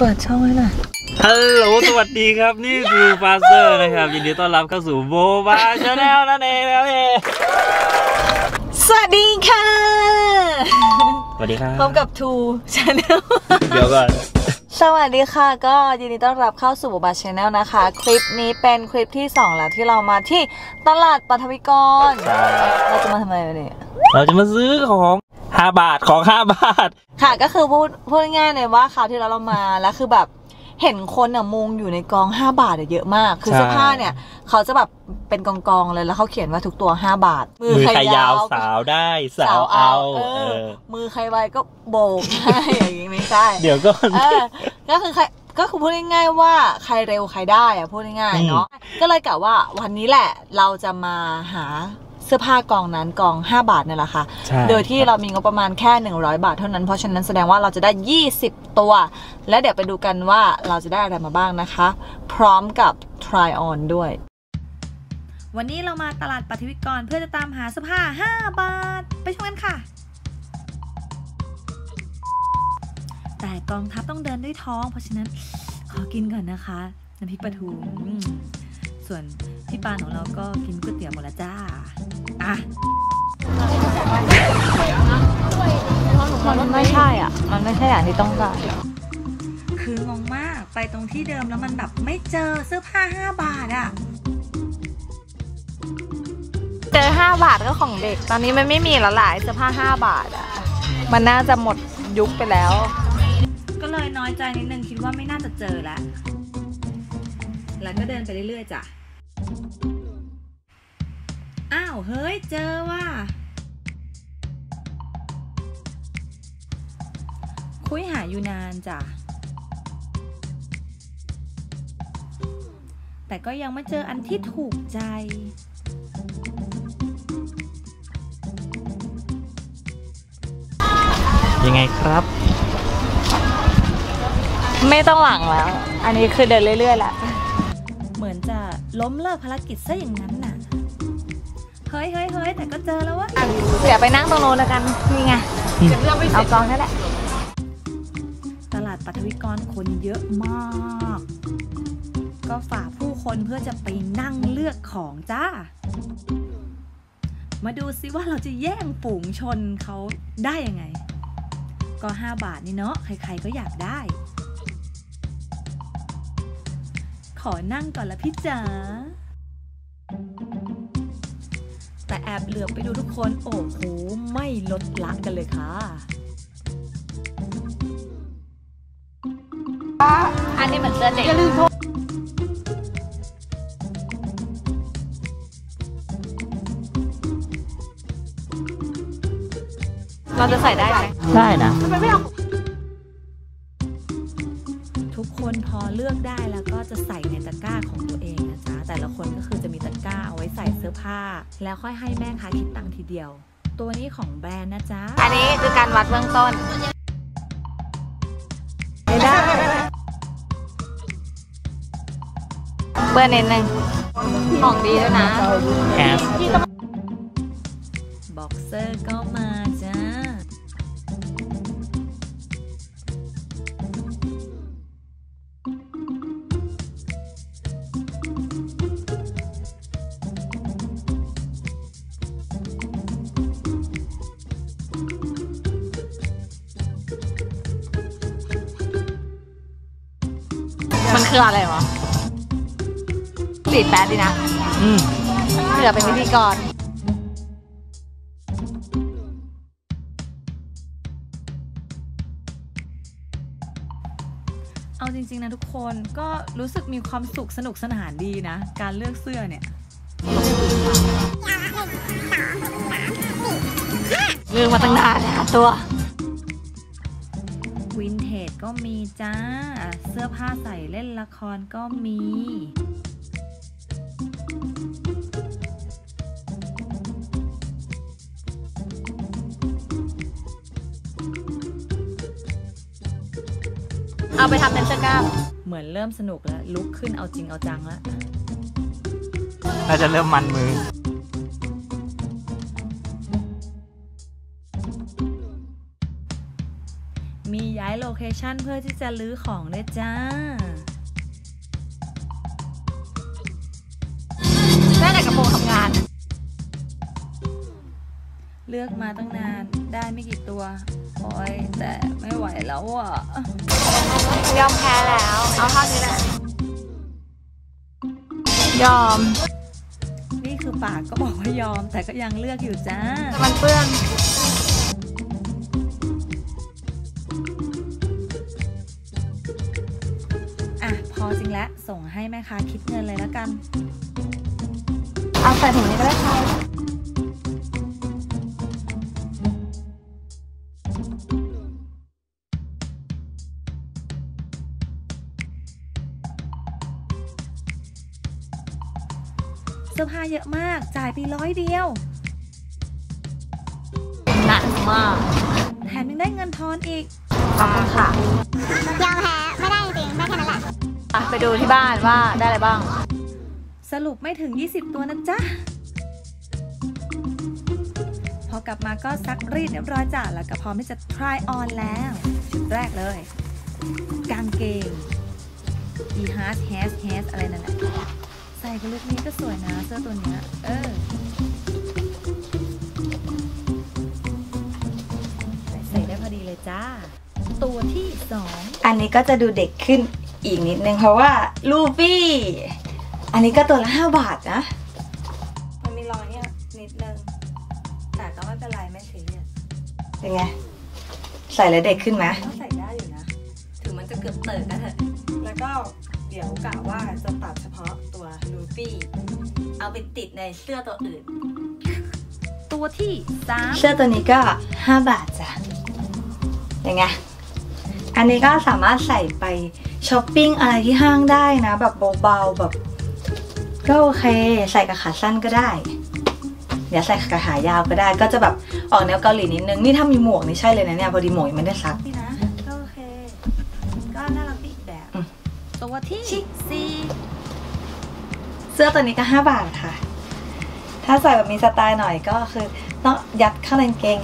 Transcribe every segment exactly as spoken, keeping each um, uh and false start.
เปิดช่องให้หน่อยฮัลโหลสวัสดีครับนี่คือฟาเซอร์นะครับยินดีต้อนรับเข้าสู่โบบาชาแนลนั่นเองครับเอสวัสดีค่ะสวัสดีครับพบกับทูชาแนลเดี๋ยวก่อนสวัสดีค่ะก็ยินดีต้อนรับเข้าสู่โบบาชาแนลนะคะคลิปนี้เป็นคลิปที่สองแล้วที่เรามาที่ตลาดปฐวิกรเราจะมาทำอะไรเนี่ยเราจะมาซื้อของห้าบาทของห้าบาทค่ะก็คือพูดพูดง่ายๆเลยว่าคราวที่เราเรามาแล้วคือแบบเห็นคนอ่ะมุงอยู่ในกองห้าบาทเยอะมากคือเสื้อผ้าเนี่ยเขาจะแบบเป็นกองๆเลยแล้วเขาเขียนว่าทุกตัวห้าบาทมือใครยาวสาวได้สาวเอามือใครไวก็โบกให้อย่างนี้ไม่ใช่เดี๋ยวก็ก็คือใครก็คือพูดง่ายๆว่าใครเร็วใครได้อะพูดง่ายๆเนาะก็เลยกะว่าวันนี้แหละเราจะมาหาเสื้อผ้ากองนั้นกองห้าบาทเนี่ยแหละค่ะโดยที่เรามีงบประมาณแค่หนึ่งร้อยบาทเท่านั้นเพราะฉะนั้นแสดงว่าเราจะได้ยี่สิบตัวและเดี๋ยวไปดูกันว่าเราจะได้อะไรมาบ้างนะคะพร้อมกับ try on ด้วยวันนี้เรามาตลาดปฐวิกรเพื่อจะตามหาเสื้อผ้าห้าบาทไปชมกันค่ะแต่กองทัพต้องเดินด้วยท้องเพราะฉะนั้นขอกินก่อนนะคะน้ำพริกปลาทูส่วนพี่ปานของเราก็กินก๋วยเตี๋ยวหมดแล้วจ้าอ่ะมันไม่ใช่อ่ะมันไม่ใช่อย่างที่ต้องการคืองงมากไปตรงที่เดิมแล้วมันแบบไม่เจอเสื้อผ้าห้าบาทอ่ะเจอห้าบาทก็ของเด็กตอนนี้มันไม่มีแล้วหลายเสื้อผ้าห้าบาทอ่ะมันน่าจะหมดยุคไปแล้วก็เลยน้อยใจนิดนึงคิดว่าไม่น่าจะเจอแล้วแล้วก็เดินไปเรื่อยๆจ้ะอ้าวเฮ้ยเจอว่ะคุยหาอยู่นานจ้ะแต่ก็ยังไม่เจออันที่ถูกใจยังไงครับไม่ต้องหลังแล้วอันนี้คือเดินเรื่อยๆแหละเหมือนจะล้มเลิกภารกิจซะอย่างนั้นน่ะเฮ้ยเฮ้ยเฮ้ยแต่ก็เจอแล้ววะเดี๋ยวไปนั่งตรงโน้นแล้วกันนี่ไงเอากองนั่นแหละตลาดปฐวิกรคนเยอะมากก็ฝ่าผู้คนเพื่อจะไปนั่งเลือกของจ้ามาดูซิว่าเราจะแย่งฝูงชนเขาได้ยังไงก็ห้าบาทนี่เนาะใครๆก็อยากได้ขอนั่งก่อนละพี่จ๋าแต่แอบเหลือบไปดูทุกคนโอ้โหไม่ลดละกันเลยค่ะอันนี้เหมือนเสื้อเด็กเราจะใส่ได้ไหมได้นะทุกคนพอเลือกได้แล้วก็จะใส่ในตะกร้าของตัวเองนะจ๊ะแต่ละคนก็คือจะมีตะกร้าเอาไว้ใส่เสื้อผ้าแล้วค่อยให้แม่ค้าคิดตังค์ทีเดียวตัวนี้ของแบรนด์นะจ๊ะอันนี้คือการวัดเบื้องต้นไม่ได้เบอร์เน้นหนึ่งของดีด้วยนะบ็อกเซอร์ก็มาจ้ามันคืออะไรวะสีแป๊ดดีนะอืมเผื่อเป็นพิธีกรเอาจริงๆนะทุกคนก็รู้สึกมีความสุขสนุกสนานดีนะการเลือกเสื้อเนี่ยเลือกมาตั้งนานแล้วตัววินเทจก็มีจ้าเสื้อผ้าใส่เล่นละครก็มีเอาไปทำเป็นเสื้อกล้ามเหมือนเริ่มสนุกแล้วลุกขึ้นเอาจริงเอาจังแล้วน่าจะเริ่มมันมือมีย้ายโลเคเคชั่นเพื่อที่จะลื้อของเลยจ้าได้แต่กระโปรงทำงานเลือกมาตั้งนานได้ไม่กี่ตัวโอ้ยแต่ไม่ไหวแล้วอ่ะยอมแพ้แล้วเอาเท่านี้แหละยอมนี่คือปากก็บอกว่ายอมแต่ก็ยังเลือกอยู่จ้ามันเปื้อนอ่ะพอจริงแล้วส่งให้แม่ค้าคิดเงินเลยแล้วกันเอาใส่ถุงนี้ก็ได้ค่ะเสื้อผ้าเยอะมากจ่ายไปร้อยเดียวหนักมากแถมยังได้เงินทอนอีกขอบคุณค่ะยอมแพ้ไม่ได้จริงๆได้แค่นั้นแหละไปดูที่บ้านว่าได้อะไรบ้างสรุปไม่ถึงยี่สิบตัวนะจ๊ะพอกลับมาก็ซักรีดเรียบร้อยจ้ะแล้วก็พร้อมที่จะ try on แล้วชุดแรกเลยกางเกง e has has has อะไรนั่นแหละใส่กับลุคนี้ก็สวยนะเสื้อตัวเนี้ยเออใส่ได้พอดีเลยจ้าตัวที่สองอันนี้ก็จะดูเด็กขึ้นอีกนิดนึงเพราะว่าลูฟี่อันนี้ก็ตัวละห้าบาทนะมันมีรอยเนี่ยนิดนึงแต่ก็ไม่เป็นไรไม่ซีเรียสเป็นไงใส่แล้วเด็กขึ้นไหมก็ใส่ได้อยู่นะถึงมันจะเกือบเติร์ก็เถอะแล้วก็เดี๋ยวกะว่าจะตัดเฉพาะตัวลูฟี่เอาไปติดในเสื้อตัวอื่นตัวที่สามเสื้อตัวนี้ก็ห้าบาทจ้ะยังไงอันนี้ก็สามารถใส่ไปช้อปปิ้งอะไรที่ห้างได้นะแบบเบาๆแบบก็โอเคใส่กับขาสั้นก็ได้เดี๋ยวใส่กับขายาวก็ได้ก็จะแบบออกแนวเกาหลีนิดนึงนี่ถ้ามีหมวกนี่ใช่เลยนะเนี่ยพอดีหมวกยังไม่ได้ซักนี่นะก็โอเคก็น่ารักอีกแบบตัวที่สี่เสื้อตัวนี้ก็ห้าบาทค่ะถ้าใส่แบบมีสไตล์หน่อยก็คือต้องยัดเข้าในกางเกง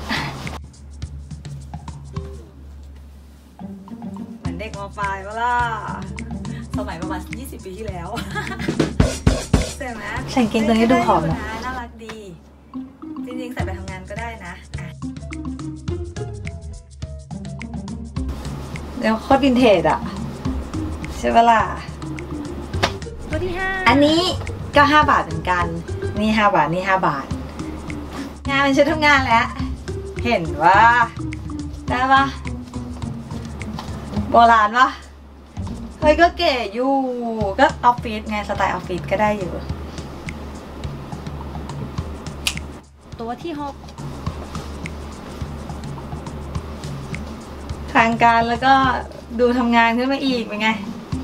เหมือนเด็กม.ปลายก็ล่ะสมัยประมาณยี่สิบปีที่แล้วใส่ไหมใส่กางเกงตัวนี้ดูหอมนะน่ารักดีจริงๆใส่ไปทำงานก็ได้นะเดี๋ยวโคตรวินเทจอะใช่ปะล่ะตัวที่ห้าอันนี้ก็ห้าบาทเหมือนกันนี่ห้าบาทนี่ห้าบาทงานเป็นชุดทำงานแล้วเห็นว่าได้ปะโบราณปะเฮ้ยก็เก๋อยู่ก็ออฟฟิศไงสไตล์ออฟฟิศก็ได้อยู่ตัวที่หกทางการแล้วก็ดูทำงานขึ้นมาอีกเป็นไง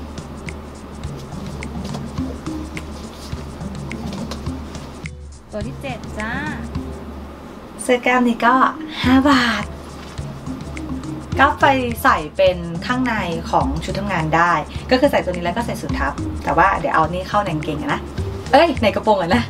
ตัวที่เจ็ดจ้าเสื้อกล้ามนี้ก็ห้าบาทก็ไปใส่เป็นข้างในของชุดทำงานได้ก็คือใส่ตัวนี้แล้วก็ใส่สูททับแต่ว่าเดี๋ยวเอานี่เข้าในกางเกงนะเอ้ยในกระโปรงอ่ะนะ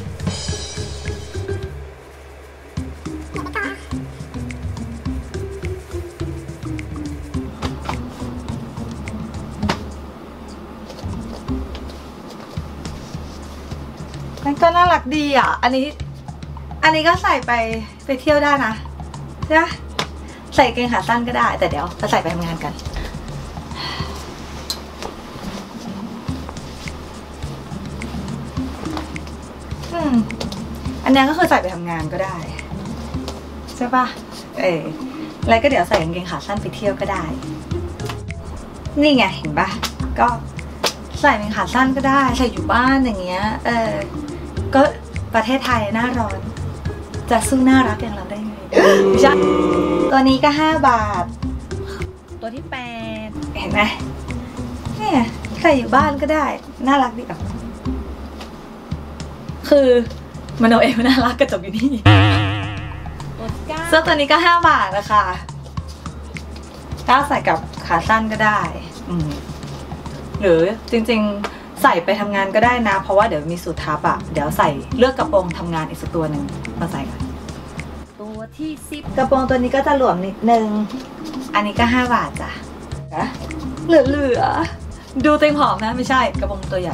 มันก็น่ารักดีอ่ะอันนี้อันนี้ก็ใส่ไปไปเที่ยวได้นะใช่ไหมใส่เกงขาสั้นก็ได้แต่เดี๋ยวจะใส่ไปทำงานกันอืมอันนี้ก็คือใส่ไปทำงานก็ได้ใช่ปะเออแล้วก็เดี๋ยวใส่กางเกงขาสั้นไปเที่ยวก็ได้นี่ไงเห็นปะก็ใส่เป็นขาสั้นก็ได้ใส่อยู่บ้านอย่างเงี้ยเออก็ประเทศไทยหน้าร้อนจะสู้น่ารักอย่างเราได้ไงใช่ตัวนี้ก็ห้าบาทตัวที่แปดเห็นไหมเนี่ยใส่อยู่บ้านก็ได้น่ารักดีอ่ะคือมันเอาเองน่ารักกระจกอยู่นี่เสื้อตัวนี้ก็ห้าบาทนะคะก็ใส่กับขาสั้นก็ได้อืมหรือจริงๆใส่ไปทำงานก็ได้นะเพราะว่าเดี๋ยวมีสูททับอ่ะเดี๋ยวใส่เลือกกระโปรงทำงานอีกสักตัวหนึ่งมาใส่กันตัวที่สิบกระโปรงตัวนี้ก็จะหลวมนิดนึงอันนี้ก็ห้าบาทจ้ะเหลือเหลือดูเต็มหอมนะไม่ใช่กระโปรงตัวใหญ่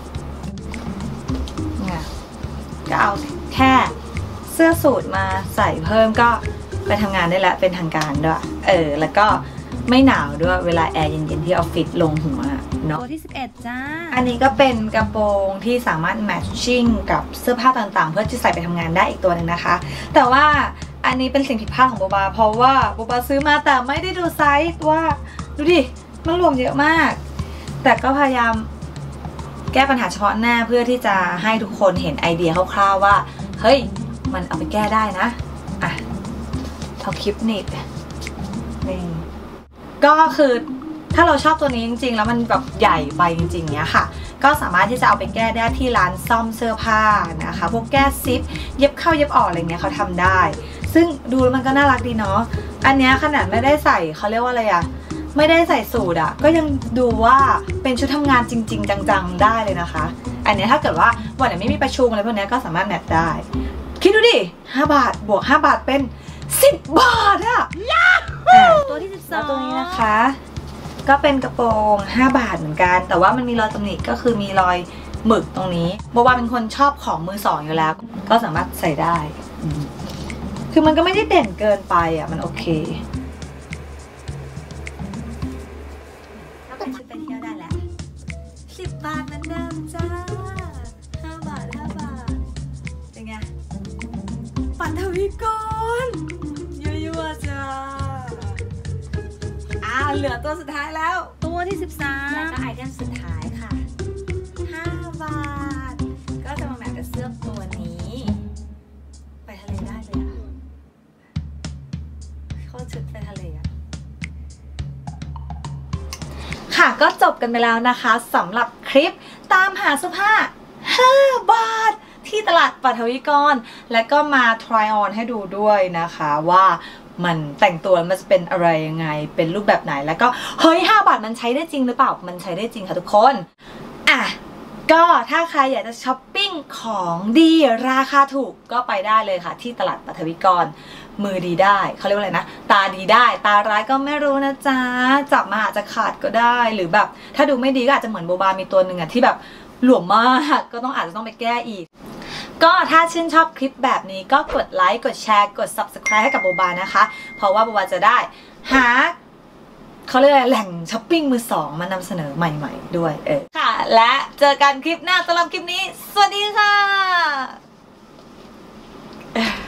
เนี่ยก็เอาแค่เสื้อสูทมาใส่เพิ่มก็ไปทำงานได้แล้วเป็นทางการด้วยเออแล้วก็ไม่หนาวด้วยเวลาแอร์เย็นๆที่ออฟฟิศลงหัวเนาะตัวที่สิบเอ็ดจ้าอันนี้ก็เป็นกระโปรงที่สามารถแมทชิ่งกับเสื้อผ้าต่างๆเพื่อที่ใส่ไปทำงานได้อีกตัวหนึ่งนะคะแต่ว่าอันนี้เป็นสิ่งผิดพลาดของโบบาเพราะว่าโบบาซื้อมาแต่ไม่ได้ดูไซส์ว่าดูดิมันรวมเยอะมากแต่ก็พยายามแก้ปัญหาเฉพาะหน้าเพื่อที่จะให้ทุกคนเห็นไอเดียคร่าวๆว่าเฮ้ยมันเอาไปแก้ได้นะอ่ะเอาคลิปนิดนี่ก็คือถ้าเราชอบตัวนี้จริงๆแล้วมันแบบใหญ่ไปจริงๆเนี้ยค่ะก็สามารถที่จะเอาไปแก้ได้ที่ร้านซ่อมเสื้อผ้านะคะพวกแก้ซิปเย็บเข้าเย็บออกอะไรเงี้ยเขาทำได้ซึ่งดูแล้วมันก็น่ารักดีเนาะอันเนี้ยขนาดไม่ได้ใส่เขาเรียกว่าอะไรอะไม่ได้ใส่สูทอะก็ยังดูว่าเป็นชุดทำงานจริงๆจังๆได้เลยนะคะอันเนี้ยถ้าเกิดว่าวันไหนไม่มีประชุมอะไรพวกนี้ก็สามารถแมทได้คิดดูดิห้าบาทบวกห้าบาทเป็นสิบบาทอะตัวที่สิบสองตัวนี้นะคะก็เป็นกระโปรงห้าบาทเหมือนกันแต่ว่ามันมีรอยตำหนิก็คือมีรอยหมึกตรงนี้โบว่าเป็นคนชอบของมือสองอยู่แล้วก็สามารถใส่ได้คือมันก็ไม่ได้เด่นเกินไปอ่ะมันโอเคก็เป็นชุดไปเที่ยวได้แหละสิบบาทเหมือนเดิมจ้าห้าบาทห้าบาทเป็นไงปัทวีกรยั่วๆจ้าอ่าเหลือตัวสุดท้ายแล้วตัวที่สิบสามแล้วก็ไอเทมสุดท้ายค่ะห้าบาทก็จะมาแมทกับเสื้อตัวนี้ไปทะเลได้เลยอ่ะโคตรชุดไปทะเลอ่ะค่ะก็จบกันไปแล้วนะคะสำหรับคลิปตามหาเสื้อผ้าห้าบาทที่ตลาดปัทวีกรและก็มา try on ให้ดูด้วยนะคะว่ามันแต่งตัวมันจะเป็นอะไรยังไงเป็นรูปแบบไหนแล้วก็เฮ้ยห้าบาทมันใช้ได้จริงหรือเปล่ามันใช้ได้จริงค่ะทุกคนอ่ะก็ถ้าใครอยากจะช้อปปิ้งของดีราคาถูกก็ไปได้เลยค่ะที่ตลาดปัทวีกรมือดีได้เขาเรียกว่าอะไรนะตาดีได้ตาร้ายก็ไม่รู้นะจ๊ะจับมาอาจจะขาดก็ได้หรือแบบถ้าดูไม่ดีก็อาจจะเหมือนโบบามีตัวหนึ่งอะที่แบบหลวมมากก็ต้องอาจจะต้องไปแก้อีกก็ถ้าชื่นชอบคลิปแบบนี้ก็กดไลค์กดแชร์กด ซับสไครบ์ ให้กับโบบานะคะเพราะว่าโบบาจะได้หาเขาเรียกแหล่งช้อปปิ้งมือสองมานำเสนอใหม่ๆด้วยเออค่ะและเจอกันคลิปหน้าสำหรับคลิปนี้สวัสดีค่ะ